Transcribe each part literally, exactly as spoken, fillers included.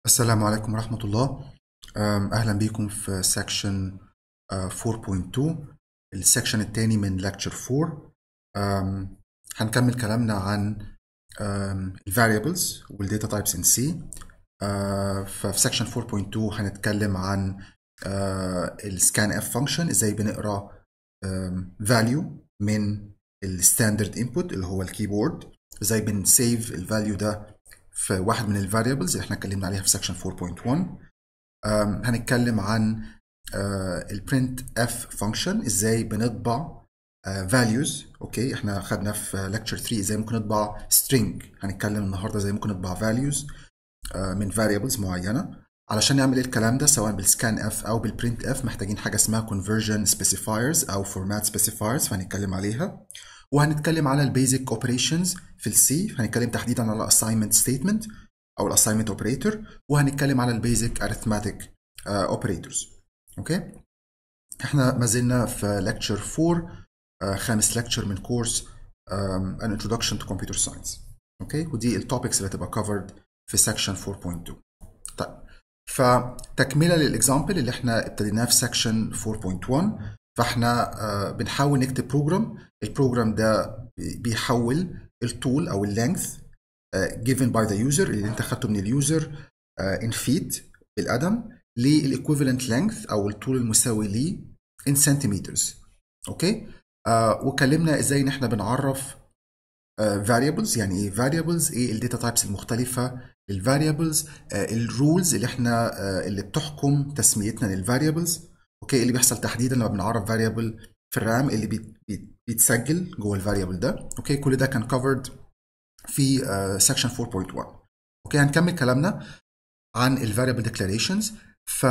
السلام عليكم ورحمة الله. أم، أهلا بكم في سكشن أربعة نقطة اتنين، السكشن الثاني من lecture أربعة. أم، هنكمل كلامنا عن ال variables وال data types in C. أه، ففي سكشن أربعة نقطة اتنين هنتكلم عن ال scanf function، ازاي بنقرا أم، value من ال standard input اللي هو الكيبورد، ازاي بنسيف ال value ده في واحد من ال variables اللي احنا اتكلمنا عليها في سكشن أربعة نقطة واحد. أم، هنتكلم عن ال printf function، ازاي بنطبع آه، values. اوكي، احنا خدنا في lecture ثلاثة ازاي ممكن نطبع string، هنتكلم النهارده ازاي ممكن نطبع values آه، من variables معينه. علشان نعمل ايه الكلام ده سواء بالscanf او بالprintf محتاجين حاجه اسمها conversion specifiers او format specifiers، فهنتكلم عليها. وهنتكلم على البيزك اوبريشنز في السي، هنتكلم تحديدا على assignment statement او الاساينمنت اوبريتور، وهنتكلم على البيزك arithmetic اوبريتورز. اوكي، احنا ما زلنا في lecture أربعة، آه، خامس lecture من كورس um, an introduction to computer science. اوكي، ودي التوبكس اللي هتبقى covered في section أربعة نقطة اتنين. طيب، فتكمله للاكزامبل اللي احنا ابتديناه في section أربعة نقطة واحد، فاحنا uh, بنحاول نكتب بروجرام. البروجرام ده بيحول الطول او اللينث uh, given by the user اللي انت خدته من اليوزر uh, in feet بالقدم للايكويفالنت لينث او الطول المساوي ليه in centimeters. اوكي، آه وكلمنا ازاي ان احنا بنعرف آه variables، يعني ايه variables، ايه الداتا تايبس المختلفه للفاريبلز، آه الرولز اللي احنا آه اللي بتحكم تسميتنا للفاريبلز. اوكي، اللي بيحصل تحديدا لما بنعرف variable في الرام اللي بيت بيت بيتسجل جوه الفاريبل ده. اوكي، كل ده كان covered في سكشن أربعة نقطة واحد. اوكي، هنكمل كلامنا عن الفاريبل ديكلاريشنز. ف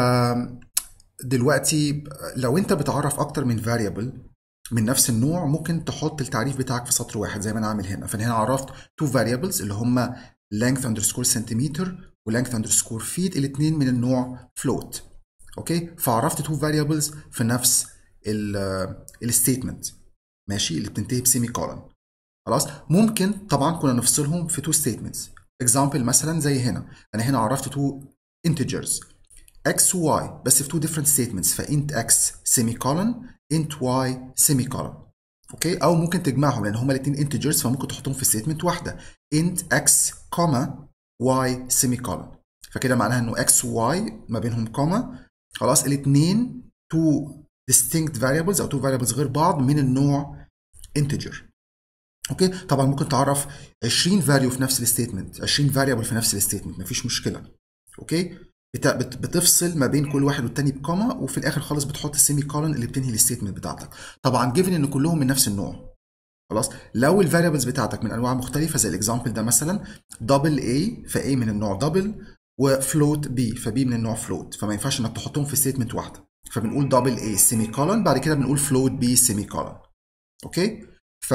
دلوقتي لو انت بتعرف اكتر من فاريبل من نفس النوع ممكن تحط التعريف بتاعك في سطر واحد زي ما انا عامل هنا. فانا هنا عرفت تو فاريبلز اللي هم length underscore سنتيمتر و length underscore feet، الاثنين من النوع float. اوكي، فعرفت تو فاريبلز في نفس الستيتمنت، ماشي، اللي بتنتهي بسيمي كولن. خلاص، ممكن طبعا كنا نفصلهم في تو ستيتمنتس. اكزامبل مثلا زي هنا، انا هنا عرفت تو integers x و y بس في two different statements، فint x semicolon int y semicolon. اوكي، او ممكن تجمعهم لان هما الاثنين integers فممكن تحطهم في statement واحده int x comma y semicolon. فكده معناها انه x و y ما بينهم كوما. خلاص، الاثنين two distinct variables او two variables غير بعض من النوع integer. اوكي، طبعا ممكن تعرف عشرين فاليو في نفس الستيتمنت، عشرين فاريبل في نفس الستيتمنت، مفيش مشكله. اوكي، بت- بت- بتفصل ما بين كل واحد والتاني بكوما، وفي الاخر خالص بتحط السيمي كولن اللي بتنهي الستيتمنت بتاعتك. طبعا جيفن ان كلهم من نفس النوع. خلاص، لو الفاريبلز بتاعتك من انواع مختلفه زي الاكزامبل ده مثلا دبل A، ف A من النوع دبل، وفلوت B، ف B من النوع فلوت، فما ينفعش انك تحطهم في ستيتمنت واحده. فبنقول دبل A سيمي كولن، بعد كده بنقول فلوت B سيمي كولن. اوكي، ف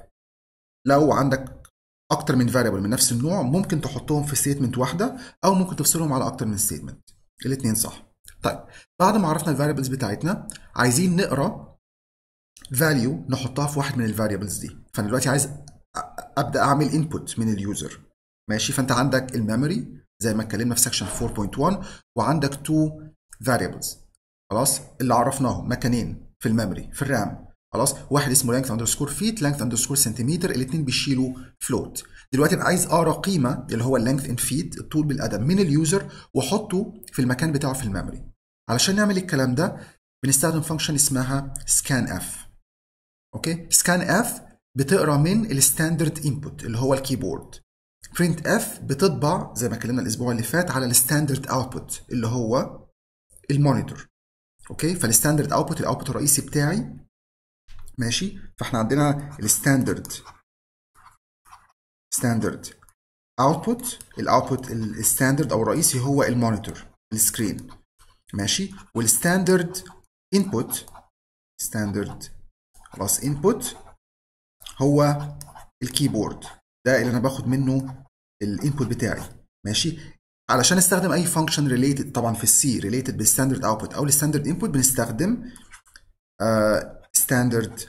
لو عندك اكتر من فاريبل من نفس النوع ممكن تحطهم في ستيتمنت واحده او ممكن تفصلهم على اكتر من ستيتمنت، الاثنين صح. طيب، بعد ما عرفنا الفاريبلز بتاعتنا عايزين نقرا فاليو نحطها في واحد من الفاريبلز دي. فانا دلوقتي عايز أ- ابدا اعمل انبوت من اليوزر. ماشي، فانت عندك الميموري زي ما اتكلمنا في سكشن أربعة نقطة واحد، وعندك تو فاريبلز خلاص اللي عرفناهم مكانين في الميموري في الرام. خلاص، واحد اسمه length underscore feet length underscore سنتيمتر، الاثنين بيشيلوا float. دلوقتي انا عايز اقرا قيمه اللي هو length in feet الطول بالقدم من اليوزر واحطه في المكان بتاعه في الميموري. علشان نعمل الكلام ده بنستخدم فانكشن اسمها scanf. اوكي، scanf بتقرا من الستاندرد انبوت اللي هو الكيبورد. printf بتطبع زي ما اتكلمنا الاسبوع اللي فات على الستاندرد اوتبوت اللي هو المونيتور. اوكي، فالستاندرد اوتبوت الاوتبوت الرئيسي بتاعي. ماشي، فاحنا عندنا الستاندرد ستاندرد اوتبوت، الاوتبوت الستاندرد او الرئيسي هو المونيتور السكرين. ماشي، والستاندرد انبوت ستاندرد خلاص انبوت هو الكيبورد، ده اللي انا باخد منه الانبوت بتاعي. ماشي، علشان استخدم اي فانكشن ريليتد طبعا في السي ريليتد بالستاندرد اوتبوت او الستاندرد انبوت بنستخدم ستاندرد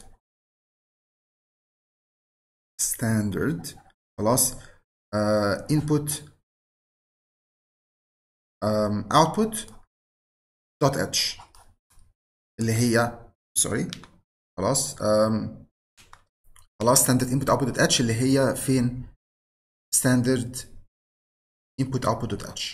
ستاندرد خلاص انبوت output دوت اتش اللي هي سوري خلاص um, خلاص standard input output دوت اتش اللي هي فين standard input output دوت اتش.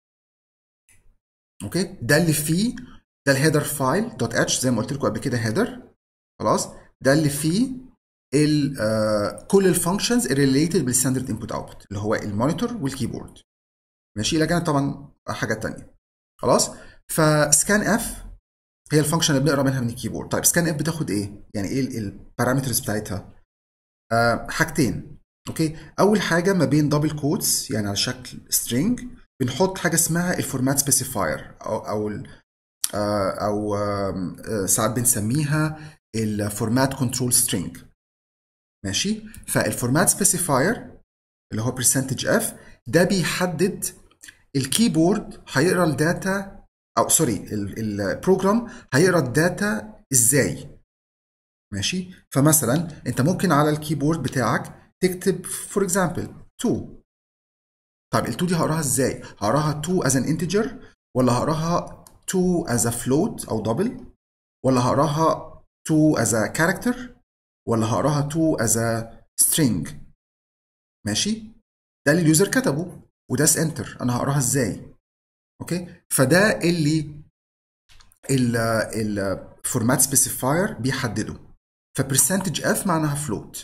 اوكي ده اللي فيه ده الهيدر فايل دوت اتش زي ما قلت لكم قبل كده هيدر. خلاص ده اللي فيه ال uh, كل الفانكشنز الريليتد بالستاندرد انبوت اوتبوت اللي هو المونيتور والكيبورد. ماشي الى جانب طبعا حاجات ثانيه. خلاص فسكان اف هي الفانكشن اللي بنقرا منها من الكيبورد. طيب سكان اف بتاخد ايه؟ يعني ايه البارامترز بتاعتها؟ آه حاجتين. اوكي اول حاجه ما بين دبل كوتس يعني على شكل سترينج بنحط حاجه اسمها الفورمات سبيسيفاير او او آه او آه ساعات بنسميها الفورمات كنترول سترينج. ماشي فالفورمات سبيسيفاير اللي هو برسنتج اف ده بيحدد الكيبورد هيقرا الداتا او سوري البروجرام هيقرا الداتا ازاي. ماشي فمثلا انت ممكن على الكيبورد بتاعك تكتب فور اكزامبل اتنين. طيب ال اتنين دي هقراها ازاي؟ هقراها اتنين as an integer ولا هقراها اتنين as a float او double ولا هقراها اتنين as a character ولا هقراها اتنين as a string. ماشي ده اللي اليوزر كتبه وداس انتر انا هقراها ازاي؟ اوكي فده اللي الفورمات سبيسيفاير بيحدده. فبرسنتج اف معناها فلوت.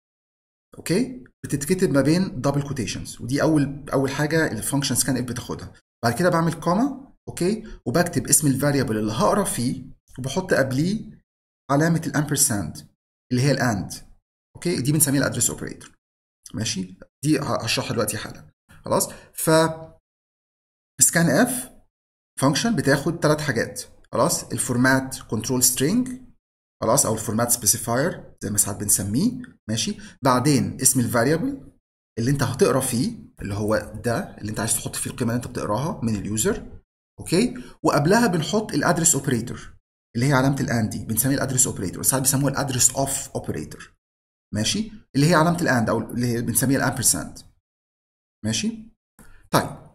اوكي بتتكتب ما بين دبل كوتيشنز ودي اول اول حاجه الفانكشن سكان اف بتاخدها. بعد كده بعمل كوما اوكي وبكتب اسم الفاريبل اللي هقرا فيه وبحط قبليه علامه الامبرساند اللي هي الاند. اوكي دي بنسميها الادرس اوبريتور. ماشي دي هشرحها دلوقتي حالا. خلاص ف سكان اف فانكشن بتاخد ثلاث حاجات. خلاص الفورمات كنترول سترينج خلاص او الفورمات سبيسيفاير زي ما ساعات بنسميه. ماشي بعدين اسم الفاريبل اللي انت هتقرا فيه اللي هو ده اللي انت عايز تحط فيه القيمه اللي انت بتقراها من اليوزر. اوكي وقبلها بنحط الادرس اوبريتور اللي هي علامه الاند دي بنسميها الادرس اوبريتور ساعات بيسموها الادرس اوف اوبريتور. ماشي اللي هي علامه الاند او اللي هي بنسميها الامبرساند. ماشي طيب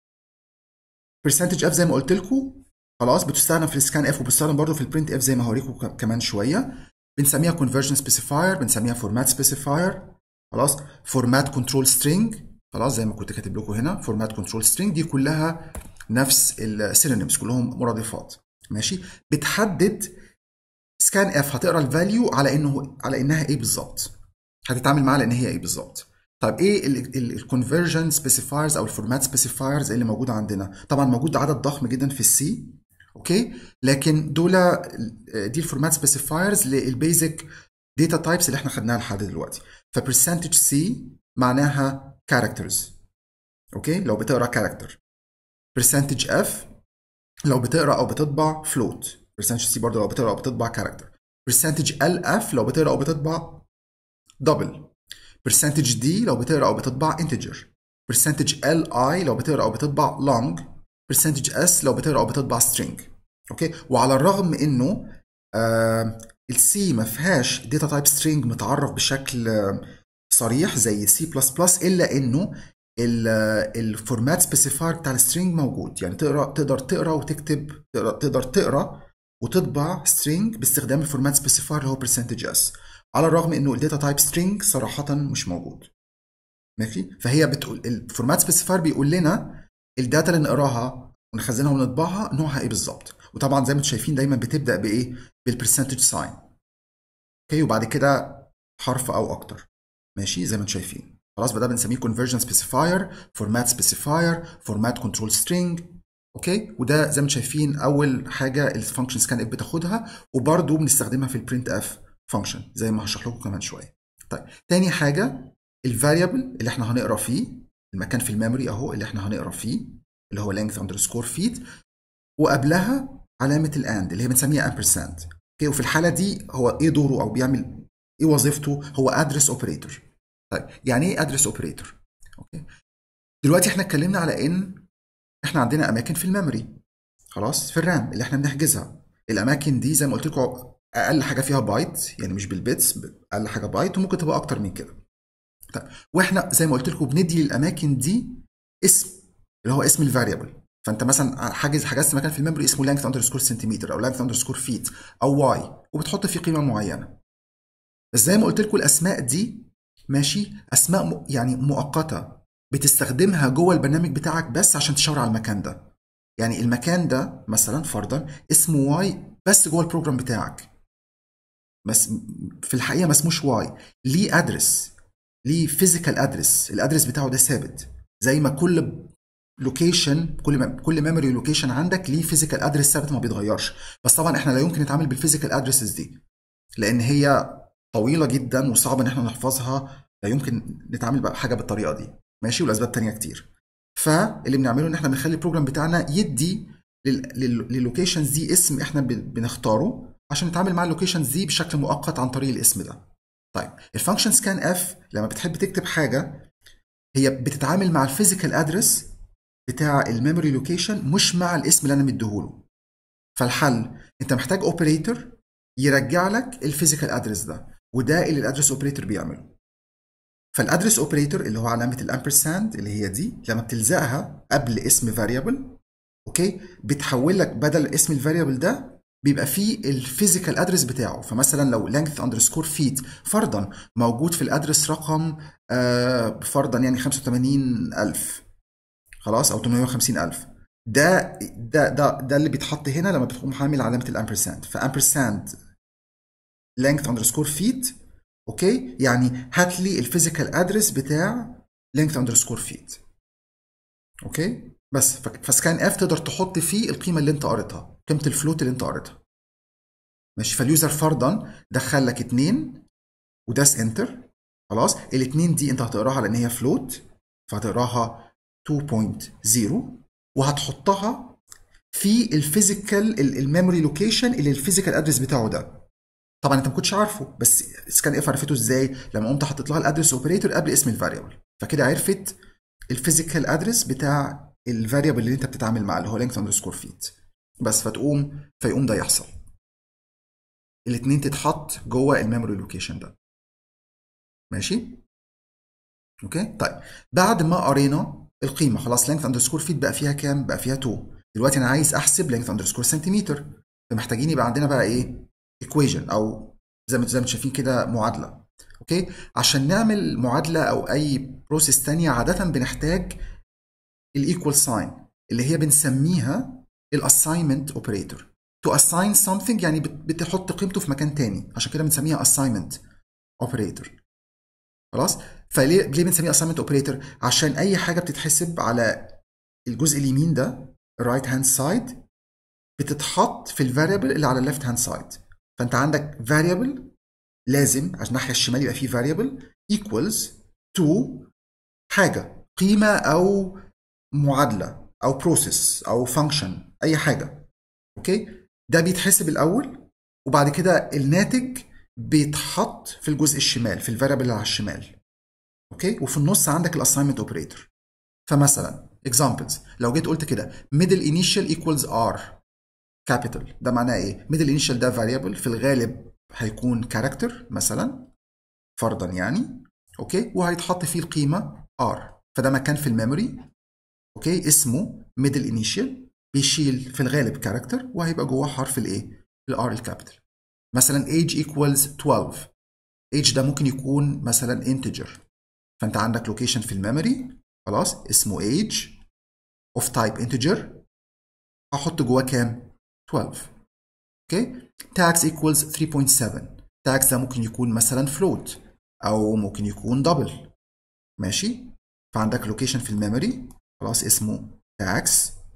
برسنتج اف زي ما قلت لكم خلاص بتستخدم في السكان اف وبتستخدم برضه في البرنت اف زي ما هوريكم كمان شويه. بنسميها conversion specifier بنسميها format specifier. خلاص format control string خلاص زي ما كنت كاتب لكم هنا format control string دي كلها نفس السينونيمز كلهم مرادفات. ماشي بتحدد سكان اف هتقرا الفاليو على انه على انها ايه بالظبط هتتعامل معاها لان هي ايه بالظبط. طيب ايه الكونفرجن سبيسيفايرز او الفورمات سبيسيفايرز اللي موجوده عندنا؟ طبعا موجود عدد ضخم جدا في السي. اوكي لكن دول دي الفورمات سبيسيفايرز للبيزك داتا تايبس اللي احنا خدناها لحد دلوقتي. فبرسنتج سي معناها كاركترز. اوكي لو بتقرا كاركتر. برسنتج اف لو بتقرا او بتطبع فلوت. برسنتج سي برضه لو بتقرا او بتطبع كاركتر. برسنتج ال اف لو بتقرا او بتطبع دبل. برسنتج دي لو بتقرا او بتطبع انتجر. برسنتج ال اي لو بتقرا او بتطبع لونج. برسنتج اس لو بتقرا او بتطبع سترينج. اوكي وعلى الرغم انه آه السي ما فيهاش داتا تايب سترينج متعرف بشكل آه صريح زي سي بلس بلس الا انه الفورمات سبيسيفاير بتاع السترينج موجود. يعني تقرا تقدر تقرا وتكتب تقدر تقدر تقرا وتطبع سترينج باستخدام الفورمات سبيسيفاير اللي هو برسنتج اس على الرغم انه الداتا تايب سترينج صراحه مش موجود. ماشي فهي بتقول الفورمات سبيسيفاير بيقول لنا الداتا اللي نقراها ونخزنها ونطبعها نوعها ايه بالظبط. وطبعا زي ما انتم شايفين دايما بتبدا بايه؟ بالبرسنتج ساين. اوكي وبعد كده حرف او اكتر. ماشي زي ما انتم شايفين. خلاص بقى ده بنسميه conversion specifier format specifier format control string. اوكي وده زي ما انتم شايفين اول حاجه الفانكشن سكان اف بتاخدها وبرده بنستخدمها في البرنت اف فانكشن زي ما هشرح لكم كمان شويه. طيب تاني حاجه الفاريبل اللي احنا هنقرا فيه المكان في الميموري اهو اللي احنا هنقرا فيه اللي هو length underscore feet وقبلها علامه الاند اللي هي بنسميها ampersand. اوكي وفي الحاله دي هو ايه دوره او بيعمل ايه وظيفته؟ هو ادرس اوبريتور. طيب يعني ايه ادرس اوبريتور؟ اوكي دلوقتي احنا اتكلمنا على ان احنا عندنا اماكن في الميموري خلاص في الرام اللي احنا بنحجزها. الاماكن دي زي ما قلت لكم اقل حاجه فيها بايت يعني مش بالبيتس اقل حاجه بايت وممكن تبقى اكتر من كده. طيب واحنا زي ما قلت لكم بندي للاماكن دي اسم اللي هو اسم الفاريبل. فانت مثلا حاجز حجزت مكان في الميموري اسمه length underscore سنتيمتر او length underscore feet او y، وبتحط فيه قيمه معينه. بس زي ما قلت لكم الاسماء دي ماشي اسماء م... يعني مؤقته، بتستخدمها جوه البرنامج بتاعك بس عشان تشاور على المكان ده. يعني المكان ده مثلا فرضا اسمه y بس جوه البروجرام بتاعك، بس في الحقيقه ما اسموش y، ليه ادرس، ليه فيزيكال ادرس، الادرس بتاعه ده ثابت. زي ما كل لوكيشن كل ما كل ميموري لوكيشن عندك ليه فيزيكال ادرس ثابت ما بيتغيرش. بس طبعا احنا لا يمكن نتعامل بالفيزيكال ادرسز دي لان هي طويله جدا وصعب ان احنا نحفظها، لا يمكن نتعامل بحاجه بالطريقه دي ماشي، والاسباب تانية كتير. فاللي بنعمله ان احنا بنخلي البروجرام بتاعنا يدي لللوكيشنز دي اسم احنا بنختاره عشان نتعامل مع اللوكيشنز دي بشكل مؤقت عن طريق الاسم ده. طيب الفانكشن سكان اف لما بتحب تكتب حاجه هي بتتعامل مع الفيزيكال ادرس بتاع الميموري لوكيشن مش مع الاسم اللي انا مديهوله. فالحل انت محتاج اوبريتور يرجع لك الفيزيكال ادرس ده، وده اللي الادرس اوبريتور بيعمله. فالادرس اوبريتور اللي هو علامه الامبرساند اللي هي دي لما بتلزقها قبل اسم فاريبل اوكي بتحول لك بدل اسم الفاريبل ده بيبقى فيه الفيزيكال ادرس بتاعه. فمثلا لو length underscore feet فرضا موجود في الادرس رقم آه فرضا يعني خمسة وثمانين ألف خلاص او ثمانمائة وخمسين ألف، ده ده ده ده اللي بيتحط هنا لما بتقوم حامل علامه الامبرساند. فامبرساند length underscore feet اوكي يعني هات لي الفيزيكال ادرس بتاع length underscore feet اوكي. بس فسكان اف تقدر تحط فيه القيمه اللي انت قريتها، قيمه الفلوت اللي انت قريتها ماشي. فاليوزر فرضا دخل لك اتنين وداس انتر خلاص، الاتنين دي انت هتقراها لان هي فلوت فهتقراها اتنين نقطة صفر وهتحطها في الفيزيكال الميموري لوكيشن اللي الفيزيكال ادرس بتاعه ده. طبعا انت ما كنتش عارفه بس سكان اف عرفته ازاي؟ لما قمت حطيت لها الادرس اوبريتور قبل اسم الفاريبل، فكده عرفت الفيزيكال ادرس بتاع الفاريبل اللي انت بتتعامل معاه اللي هو length underscore feet. بس فتقوم فيقوم ده يحصل، الاثنين تتحط جوه الميموري لوكيشن ده ماشي اوكي. طيب بعد ما قرينا القيمه خلاص length underscore feet بقى فيها كام؟ بقى فيها اتنين. دلوقتي انا عايز احسب length underscore سنتيمتر، فمحتاجين يبقى عندنا بقى ايه؟ equation او زي ما زي ما شايفين كده معادله اوكي. عشان نعمل معادله او اي بروسيس ثانيه عاده بنحتاج الايكوال ساين اللي هي بنسميها الاساينمنت اوبريتور. to assign something يعني بتحط قيمته في مكان تاني، عشان كده بنسميها assignment operator خلاص. فليه ليه بنسميها assignment operator؟ عشان اي حاجه بتتحسب على الجزء اليمين ده الرايت هاند سايد بتتحط في الفاريبل اللي على الليفت هاند سايد. فانت عندك variable لازم عشان الناحيه الشمال يبقى فيه variable equals to حاجه قيمه او معادله او process او function اي حاجه اوكي. ده بيتحسب الاول وبعد كده الناتج بيتحط في الجزء الشمال في الفاريبل اللي على الشمال اوكي. وفي النص عندك الاساينمنت اوبريتور. فمثلا examples لو جيت قلت كده middle initial equals r capital، ده معناه ايه؟ middle initial ده variable في الغالب هيكون character مثلا فرضا يعني اوكي، وهيتحط فيه القيمه r، فده مكان في الميموري اوكي اسمه middle initial بيشيل في الغالب كاركتر وهيبقى جواه حرف الايه؟ الار الكابيتال. مثلا age equals اتناشر، age ده ممكن يكون مثلا integer، فانت عندك لوكيشن في الميموري خلاص اسمه age of type integer هحط جواه كام؟ اتناشر اوكي. tax equals تلاتة نقطة سبعة، tax ده ممكن يكون مثلا float او ممكن يكون double ماشي. فعندك لوكيشن في الميموري خلاص اسمه tax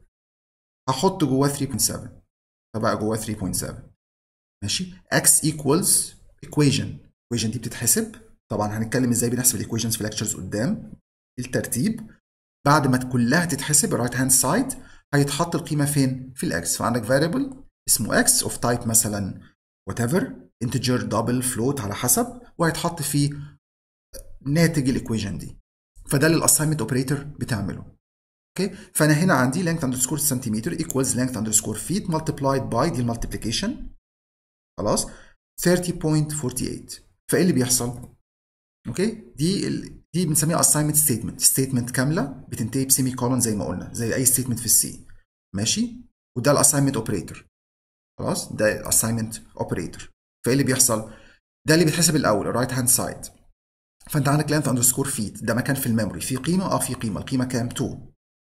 هحط جواه تلاتة نقطة سبعة فبقى جواه تلاتة نقطة سبعة ماشي. x equals equation، equation دي بتتحسب طبعا هنتكلم ازاي بنحسب الايكويشنز في ليكتشرز قدام الترتيب. بعد ما كلها تتحسب الرايت هاند سايد هيتحط القيمه فين؟ في الاكس. فعندك variable اسمه x of type مثلا whatever integer double float على حسب، وهيتحط فيه ناتج الايكويشن دي. فده اللي الاساينمنت اوبريتور بتعمله اوكي. فانا هنا عندي length underscore سنتيمتر equals length underscore feet multiplied by دي المالتيبليكيشن خلاص تلاتين نقطة اربعة واربعين. فايه اللي بيحصل؟ اوكي دي ال... دي بنسميها assignment statement، statement كامله بتنتهي بسيمي كولون زي ما قلنا زي اي statement في السي. ماشي، وده الاساينمنت اوبريتور. خلاص، ده الاساينمنت اوبريتور. فايه اللي بيحصل؟ ده اللي بيتحسب الاول الرايت هاند سايد. فانت عندك لينث اندرسكور فيت، ده مكان في الميموري في قيمه، اه في قيمه، القيمه كام؟ اتنين.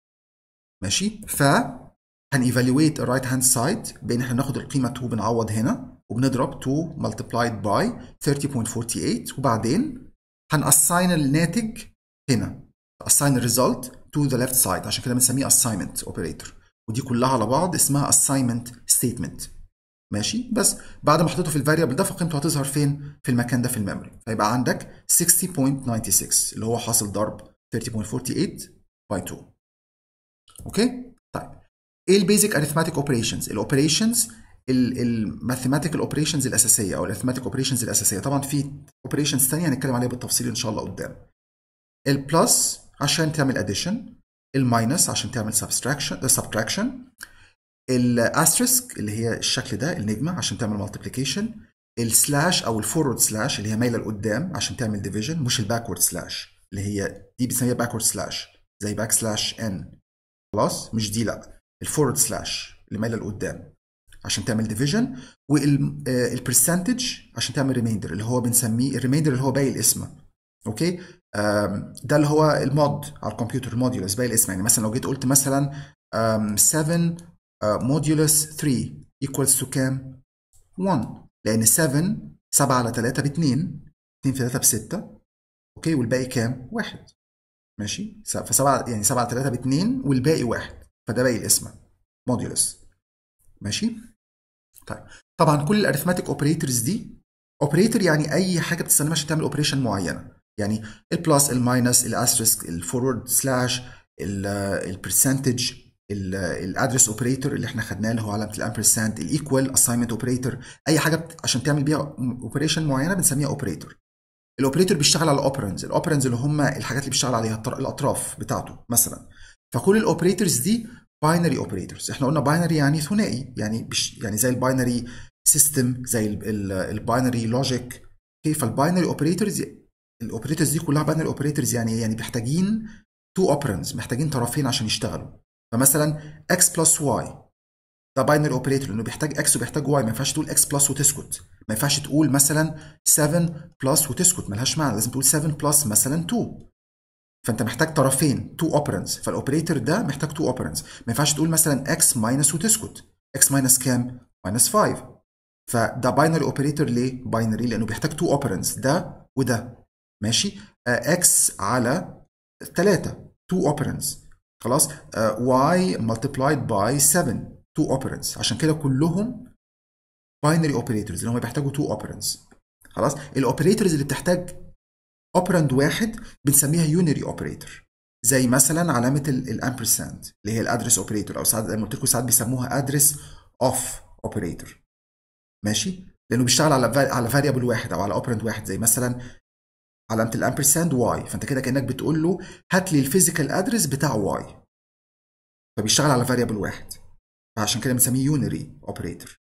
ماشي، ف هنيفالويت الرايت هاند سايد بان احنا بناخد القيمه اتنين بنعوض هنا وبنضرب اتنين multiplied by ثلاثين فاصلة أربعة وأربعين، وبعدين هنassign الناتج هنا، assign the result to the left side، عشان كده بنسميه assignment operator. ودي كلها على بعض اسمها assignment statement. ماشي، بس بعد ما حطيته في الفاريبل ده فقيمته هتظهر فين؟ في المكان ده في الميموري. فيبقى عندك ستين فاصلة ستة وتسعين اللي هو حاصل ضرب ثلاثين فاصلة أربعة وأربعين باي اتنين. اوكي؟ طيب ايه البيزك اريثماتيك اوبريشنز؟ الاوبريشنز الماثيماتيكال اوبريشنز الاساسيه او الاريثماتيك اوبريشنز الاساسيه. طبعا في اوبريشنز ثانيه هنتكلم عليها بالتفصيل ان شاء الله قدام. البلس عشان تعمل اديشن، الماينس عشان تعمل سبستراكشن سبتراكشن، الاستريسك اللي هي الشكل ده النجمه عشان تعمل مالتيبليكيشن، السلاش او الفورورد سلاش اللي هي مايله لقدام عشان تعمل ديفيجن، مش الباكورد سلاش اللي هي دي بنسميها باكورد سلاش زي باك سلاش ان. خلاص، مش دي، لا، الفورورد سلاش اللي مايله لقدام عشان تعمل ديفيجن، والبرسنتج عشان تعمل ريميندر اللي هو بنسميه الريميندر اللي هو باقي القسمه. اوكي، ده اللي هو المود على الكمبيوتر، الموديولس باقي القسمه. يعني مثلا لو جيت قلت مثلا سبعة موديولس تلاتة equals to كام؟ واحد، لان سبعة سبعة على تلاتة ب اتنين، اتنين في تلاتة ب ستة. اوكي، والباقي كام؟ واحد. ماشي، فسبعة يعني سبعة على تلاتة ب اتنين والباقي واحد، فده باقي القسمه موديولس. ماشي، طيب طبعا كل الاريثماتيك اوبريتورز دي، اوبريتور يعني اي حاجه بتستخدمها عشان تعمل اوبريشن معينه، يعني البلس، الماينس، الاستريسك، الفورورد سلاش، البرسنتج، الادرس اوبريتور اللي احنا خدناه اللي هو علامه الامبرساند، الايكوال، اساينمنت اوبريتور، اي حاجه عشان تعمل بيها اوبريشن معينه بنسميها اوبريتور. الاوبريتور بيشتغل على الاوبرنز، الاوبرنز اللي هم الحاجات اللي بيشتغل عليها الاطراف بتاعته مثلا. فكل الاوبريتورز دي باينري اوبريتورز. احنا قلنا باينري يعني ثنائي، يعني بش يعني زي الباينري سيستم، زي الباينري لوجيك. كيف الباينري اوبريتورز؟ الاوبريتورز دي كلها باينري اوبريتورز يعني يعني محتاجين تو اوبرنز، محتاجين طرفين عشان يشتغلوا. فمثلا اكس بلس واي ده باينري اوبريتور لانه بيحتاج اكس وبيحتاج واي، ما ينفعش تقول اكس بلس وتسكت، ما ينفعش تقول مثلا سبعة بلس وتسكت، ملهاش معنى، لازم تقول سبعة بلس مثلا اتنين. فانت محتاج طرفين، تو اوبرنز، فالاوبريتور ده محتاج تو اوبرنز. ما ينفعش تقول مثلا اكس ماينس وتسكت، اكس ماينس كام؟ ماينس خمسة. فده باينري اوبريتور. ليه باينري؟ لانه بيحتاج تو اوبرنز، ده وده. ماشي، اكس على تلاتة، تو اوبرنز. خلاص، واي ملتبلايد باي سبعة، تو اوبرنز. عشان كده كلهم باينري اوبريتورز اللي هم بيحتاجوا تو اوبرنز. خلاص، الاوبريتورز اللي بتحتاج اوبرند واحد بنسميها يونري اوبريتور، زي مثلا علامه الامبرساند اللي هي الادرس اوبريتور، او ساعات زي ما قلت لكم ساعات بيسموها ادرس اوف اوبريتور. ماشي، لانه بيشتغل على على فاريبل واحد او على اوبرند واحد، زي مثلا علامه الامبرساند واي، فانت كده كانك بتقول له هات لي الفيزيكال ادرس بتاع واي، فبيشتغل على فاريبل واحد، فعشان كده بنسميه يونري اوبريتور.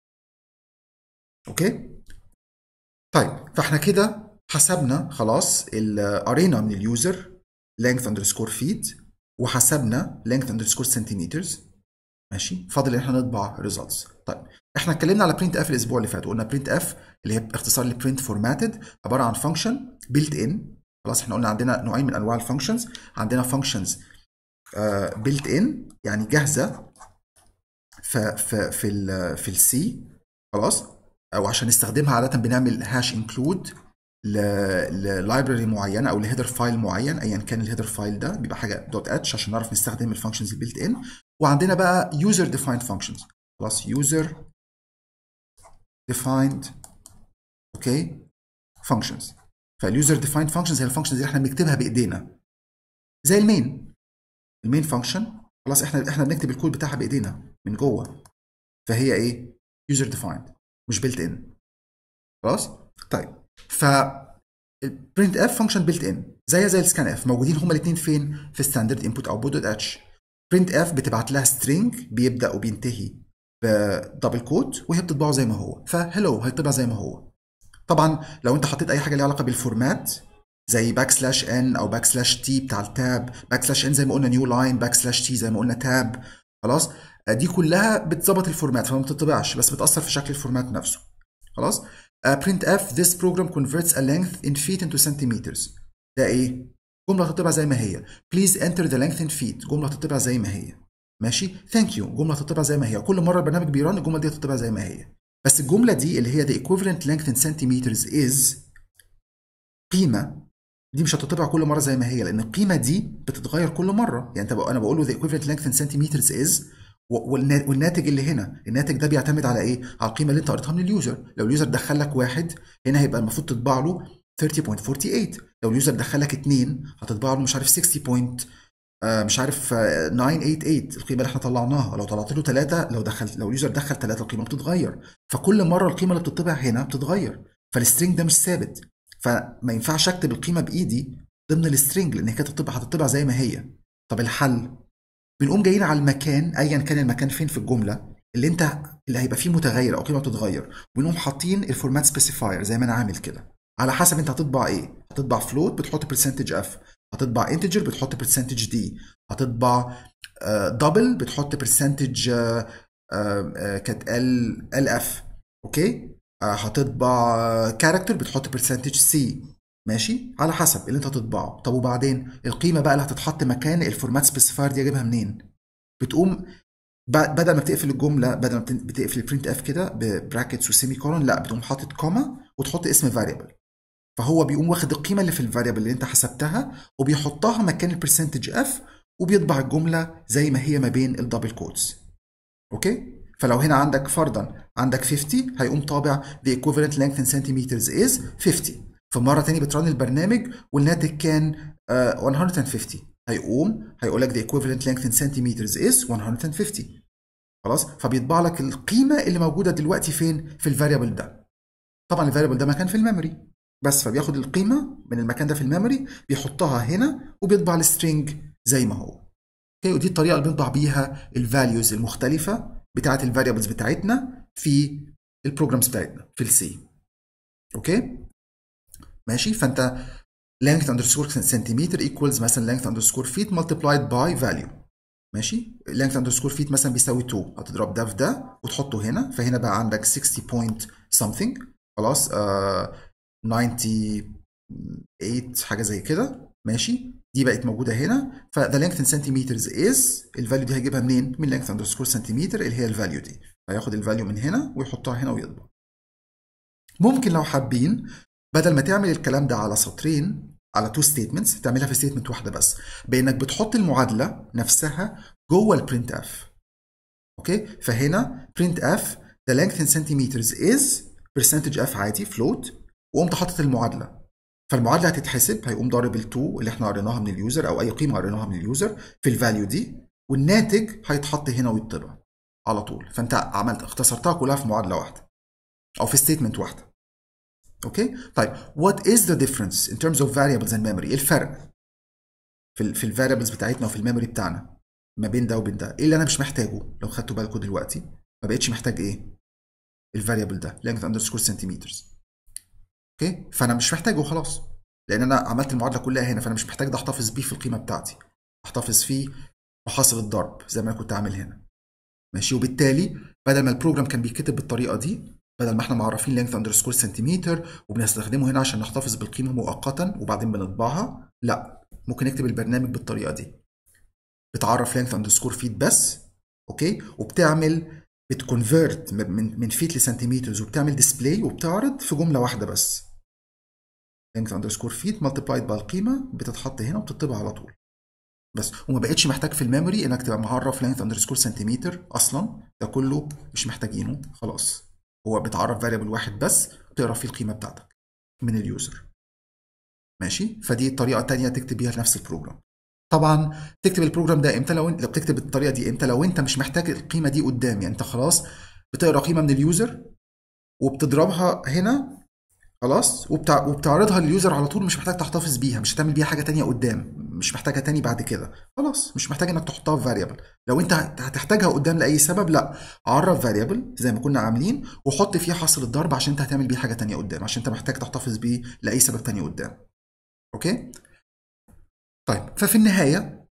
اوكي، طيب فاحنا كده حسبنا خلاص الارينا من اليوزر length underscore feet، وحسبنا length underscore centimeters. ماشي، فاضل ان احنا نطبع results. طيب احنا اتكلمنا على printf الاسبوع اللي فات، وقلنا printf اللي هي اختصار ل print formatted، عباره عن function built in. خلاص، احنا قلنا عندنا نوعين من انواع الفانكشنز، عندنا functions uh, built in يعني جاهزه في في في ال في السي. خلاص، او عشان نستخدمها عاده بنعمل هاش انكلود للايبراري معينه او لهيدر فايل معين، ايا كان الهيدر فايل ده بيبقى حاجه دوت اتش عشان نعرف نستخدم الفانكشنز البيلت ان. وعندنا بقى يوزر ديفايند فانكشنز. خلاص، يوزر ديفايند اوكي فانكشنز. فاليوزر ديفايند فانكشنز هي الفانكشنز اللي احنا بنكتبها بايدينا، زي المين المين فانكشن. خلاص، احنا احنا بنكتب الكود بتاعها بايدينا من جوه، فهي ايه؟ يوزر ديفايند مش بيلت ان. خلاص، طيب ف البرنت اف فانكشن بيلت ان زيها زي السكان اف، موجودين هما الاثنين فين؟ في ستاندرد انبوت اوتبوت دوت اتش. برنت اف بتبعت لها سترينج بيبدا وبينتهي بدبل كوت، وهي بتطبعه زي ما هو، فهلو هيطبع زي ما هو. طبعا لو انت حطيت اي حاجه ليها علاقه بالفورمات زي باك سلاش ان او باك سلاش تي بتاع التاب، باك سلاش ان زي ما قلنا نيو لاين، باك سلاش تي زي ما قلنا تاب، خلاص. دي كلها بتظبط الفورمات فما بتطبعش، بس بتأثر في شكل الفورمات نفسه. خلاص. uh, printf this program converts a length in feet into centimeters. ده ايه؟ جمله هتطبع زي ما هي. please enter the length in feet، جمله هتطبع زي ما هي. ماشي. thank you، جمله هتطبع زي ما هي. كل مره البرنامج بيرن الجمله دي هتطبع زي ما هي. بس الجمله دي اللي هي the equivalent length in centimeters is قيمه، دي مش هتطبع كل مره زي ما هي، لان القيمه دي بتتغير كل مره. يعني انت انا بقول له the equivalent length in centimeters is، والناتج اللي هنا، الناتج ده بيعتمد على ايه؟ على القيمه اللي انت قريتها من اليوزر. لو اليوزر دخل لك واحد، هنا هيبقى المفروض تطبع له ثلاثين فاصلة أربعة وأربعين. لو اليوزر دخل لك اتنين، هتطبع له مش عارف ستين. آه مش عارف آه تسعمية وتمانية وثمانين، القيمه اللي احنا طلعناها. لو طلعت له ثلاثة، لو دخل لو اليوزر دخل ثلاثة، القيمه بتتغير. فكل مره القيمه اللي بتطبع هنا بتتغير، فالسترينج ده مش ثابت. فما ينفعش اكتب القيمه بايدي ضمن السترينج، لان هي كانت هتطبع هتطبع زي ما هي. طب الحل، بنقوم جايين على المكان، ايا كان المكان فين في الجمله اللي انت اللي هيبقى فيه متغير او قيمه بتتغير، ونقوم حاطين الفورمات سبيسيفاير زي ما انا عامل كده، على حسب انت هتطبع ايه. هتطبع فلوت بتحط برسنتج اف، هتطبع انتجر بتحط برسنتج دي، هتطبع دبل بتحط برسنتج كانت ال ال اف. اوكي. هتطبع كاركتر بتحط برسنتج سي. ماشي، على حسب اللي انت هتطبعه. طب وبعدين القيمه بقى اللي هتتحط مكان الفورمات سبيسيفاير دي اجيبها منين؟ بتقوم بدل ما بتقفل الجمله، بدل ما بتقفل البرنت اف كده ببراكتس وسيمي كولون، لا بتقوم حاطط كوما وتحط اسم فاريبل. فهو بيقوم واخد القيمه اللي في الفاريبل اللي انت حسبتها وبيحطها مكان البرسنتج اف، وبيطبع الجمله زي ما هي ما بين الدبل كوتس. اوكي. فلو هنا عندك فرضا عندك خمسين، هيقوم طابع the equivalent length in centimeters is خمسين. فمره تاني بترن البرنامج والناتج كان uh, مية وخمسين، هيقوم هيقول لك the equivalent length in centimeters is مية وخمسين. خلاص. فبيطبع لك القيمه اللي موجوده دلوقتي فين؟ في الفاريبل ده. طبعا الفاريبل ده مكان في الميموري بس، فبياخد القيمه من المكان ده في الميموري بيحطها هنا وبيطبع السترينج زي ما هو. اوكي. ودي الطريقه اللي بنطبع بيها الفاليوز المختلفه بتاعه الفاريبلز بتاعتنا في البروجرامز بتاعتنا في السي. اوكي. ماشي. فانت length underscore centimeter equals مثلا length underscore feet multiplied by value. ماشي. length underscore feet مثلا بيساوي اتنين، هتضرب ده في ده وتحطه هنا، فهنا بقى عندك ستين point something. خلاص. آه تمانية وتسعين حاجه زي كده. ماشي. دي بقت موجوده هنا. ف the length in centimeters is، الفاليو دي هجيبها منين؟ من length underscore centimeter اللي هي الفاليو دي. هياخد الفاليو من هنا ويحطها هنا ويطبع. ممكن لو حابين بدل ما تعمل الكلام ده على سطرين، على تو ستيتمنتس، تعملها في ستيتمنت واحده بس، بانك بتحط المعادله نفسها جوه البرنت اف. اوكي. فهنا برنت اف the length in centimeters is percentage f عادي float، وقمت حاطط المعادله. فالمعادله هتتحسب، هيقوم ضارب ال اتنين اللي احنا قريناها من اليوزر او اي قيمه قريناها من اليوزر في الفاليو دي، والناتج هيتحط هنا ويتطبع على طول. فانت عملت اختصرتها كلها في معادله واحده او في ستيتمنت واحده. اوكي. طيب what is the difference in terms of variables and memory؟ ايه الفرق في ال في الفاريبلز بتاعتنا وفي الميموري بتاعنا ما بين ده وبين ده؟ ايه اللي انا مش محتاجه؟ لو خدتوا بالكم دلوقتي ما بقتش محتاج ايه؟ الفاريبل ده length underscore centimeters. اوكي. فانا مش محتاجه خلاص، لان انا عملت المعادله كلها هنا، فانا مش محتاج ده احتفظ بيه في القيمه بتاعتي، احتفظ فيه محاصل الضرب زي ما انا كنت عامل هنا. ماشي. وبالتالي بدل ما البروجرام كان بيتكتب بالطريقه دي، بدل ما احنا معرفين length underscore centimeter وبنستخدمه هنا عشان نحتفظ بالقيمه مؤقتا وبعدين بنطبعها، لا، ممكن نكتب البرنامج بالطريقه دي. بتعرف length underscore feet بس. اوكي. وبتعمل بتكونفيرت من من فيت لسنتيمترز، وبتعمل ديسبلاي وبتعرض في جمله واحده بس. length underscore feet multiplied بالقيمه بتتحط هنا وبتطبع على طول بس. وما بقتش محتاج في الميموري انك تبقى معرف length underscore سنتيمتر اصلا، ده كله مش محتاجينه خلاص. هو بتعرف فاريبل واحد بس وتقرا فيه القيمه بتاعتك من اليوزر. ماشي. فدي الطريقه الثانيه تكتب بيها نفس البروجرام. طبعا تكتب البروجرام ده امتى؟ لو انت لو بتكتب بالطريقه دي امتى؟ لو انت مش محتاج القيمه دي قدام، يعني انت خلاص بتقرا قيمه من اليوزر وبتضربها هنا خلاص، وبتع... وبتعرضها لليوزر على طول، مش محتاج تحتفظ بيها، مش هتعمل بيها حاجه تانية قدام، مش محتاجها تاني بعد كده خلاص، مش محتاج انك تحطها في فاريبل. لو انت هتحتاجها قدام لاي سبب، لا، عرف فاريبل زي ما كنا عاملين وحط فيه حاصل الضرب عشان انت هتعمل بيه حاجه تانية قدام، عشان انت محتاج تحتفظ بيه لاي سبب تاني قدام. اوكي. طيب. ففي النهايه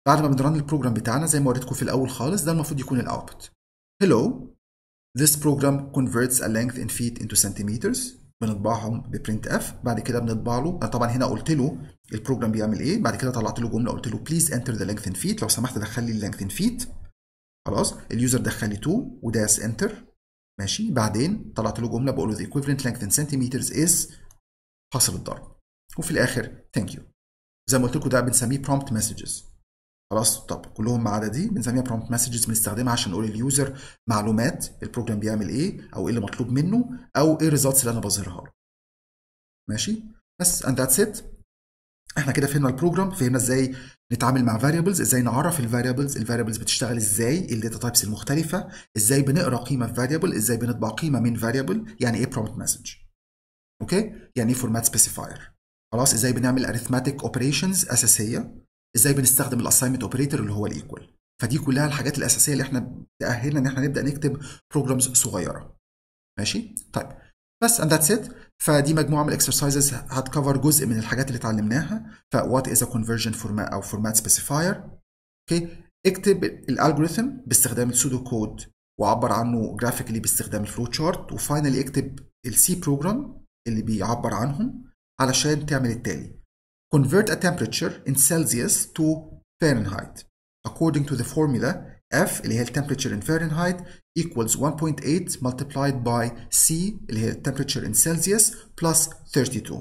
بعد ما بنرن البروجرام بتاعنا زي ما وريتكم في الاول خالص، ده المفروض يكون الاوتبوت. hello this program converts a length in feet into centimeters. بنطبعهم بprint f. بعد كده بنطبع له، طبعا هنا قلت له البروجرام بيعمل ايه، بعد كده طلعت له جمله قلت له please enter the length in feet، لو سمحت دخل لي اللينث in feet. خلاص اليوزر دخل لي اتنين وداس انتر. ماشي، بعدين طلعت له جمله بقول له the equivalent length in centimeters is حاصل الضرب، وفي الاخر thank you. زي ما قلت لكم ده بنسميه prompt messages. خلاص، طب كلهم ما عدا دي بنسميها prompt messages، بنستخدمها عشان نقول لليوزر معلومات البروجرام بيعمل ايه، او ايه اللي مطلوب منه، او ايه الريزلتس اللي انا بظهرها له. ماشي، بس and that's it. احنا كده فهمنا البروجرام، فهمنا ازاي نتعامل مع variables، ازاي نعرف الفاريبلز، الفاريبلز بتشتغل ازاي، الداتا تايبس المختلفه، ازاي بنقرا قيمه في فاريبل، ازاي بنطبع قيمه من فاريبل، يعني ايه prompt message. اوكي، يعني ايه format specifier. خلاص، ازاي بنعمل arithmetic operations اساسيه، ازاي بنستخدم الاساينمنت اوبريتور اللي هو الايكوال. فدي كلها الحاجات الاساسيه اللي احنا تاهلنا ان احنا نبدا نكتب بروجرامز صغيره. ماشي، طيب بس and that's it. فدي مجموعه من الاكسرسايزز هتكفر جزء من الحاجات اللي اتعلمناها. ف what is a conversion format او format specifier. اوكي، اكتب الالجوريثم باستخدام السودو كود وعبر عنه جرافيكلي باستخدام الفلو تشارت، وفاينلي اكتب السي بروجرام اللي بيعبر عنهم علشان تعمل التالي: convert a temperature in Celsius to Fahrenheit according to the formula F اللي هي temperature in Fahrenheit equals one point eight multiplied by C اللي هي temperature in Celsius plus thirty-two.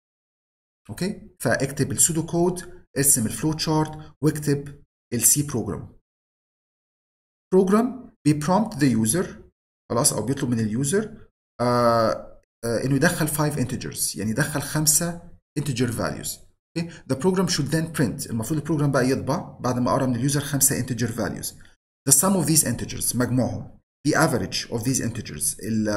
اوكي، فاكتب السودو كود، ارسم الفلو تشارت، واكتب السي بروجرام. بروجرام بيبرومبت ذا يوزر، خلاص، او بيطلب من اليوزر آه آه انه يدخل five integers، يعني يدخل خمسه integer values. okay. The program should then print، المفروض البروجرام بقى يطبع بعد ما قرا من اليوزر خمسه integer values. The sum of these integers مجموعهم، the average of these integers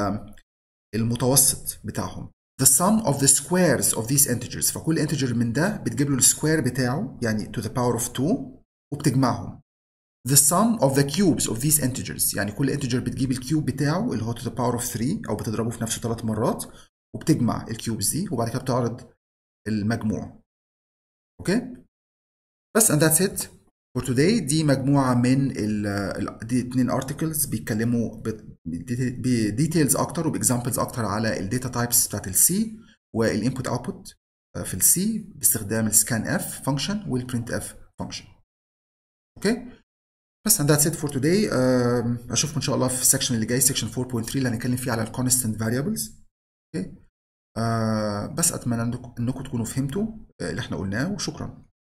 المتوسط بتاعهم، the sum of the squares of these integers، فكل integer من ده بتجيب له السكوير بتاعه يعني to the power of two وبتجمعهم. The sum of the cubes of these integers، يعني كل integer بتجيب الكيوب بتاعه اللي هو to the power of three او بتضربه في نفسه ثلاث مرات وبتجمع الكيوبز دي، وبعد كده بتعرض المجموع. اوكي، بس and that's it for today. دي مجموعه من ال دي اتنين articles بيتكلموا بديتيلز اكتر وباكزامبلز اكتر على الداتا تايبس بتاعت السي والانبوت اوتبوت في السي باستخدام السكان اف فانكشن والبرنت اف فانكشن. اوكي، بس and that's it for today. uh, اشوفكم ان شاء الله في السكشن اللي جاي، سكشن four point three اللي هنتكلم فيه على الكونستنت فاريبلز. اوكي، uh, بس اتمنى انكم تكونوا فهمتوا اللي احنا قلناه، وشكرا.